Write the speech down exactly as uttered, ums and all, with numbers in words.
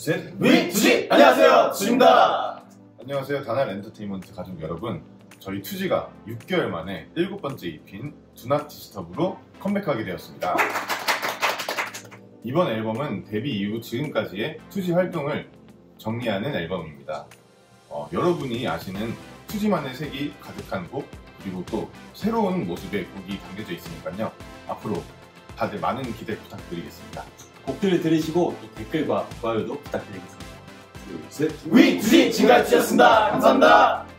셋, 위, 투지! 안녕하세요, 투지입니다. 안녕하세요, 다날 엔터테인먼트 가족 여러분. 저희 투지가 육 개월 만에 일곱 번째 이피인 Do Not Disturb로 컴백하게 되었습니다. 이번 앨범은 데뷔 이후 지금까지의 투지 활동을 정리하는 앨범입니다. 어, 여러분이 아시는 투지만의 색이 가득한 곡, 그리고 또 새로운 모습의 곡이 담겨져 있으니까요. 앞으로 다들 많은 기대 부탁드리겠습니다. 곡들을 들으시고 또 댓글과 좋아요도 부탁드리겠습니다. 둘, 셋, 위, 투지! 지금까지 투지였습니다. 감사합니다.